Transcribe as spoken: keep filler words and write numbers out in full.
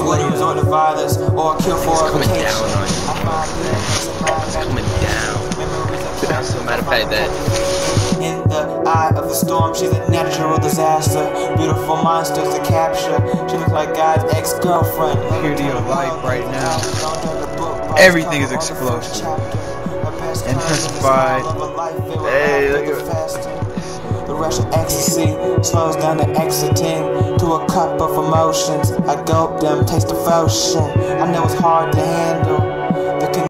I wouldn't resort to violence or kill for a vacation. It's coming down on you. As a matter of fact, that in the eye of the storm, she's a natural disaster. Beautiful monsters to capture. She looks like God's ex-girlfriend. Purity of life right now. Everything is explosive. Intensified. Hey, look at it. The rush of ecstasy slows down the exiting to a cup of emotions. I gulp them, taste devotion. I know it's hard to handle.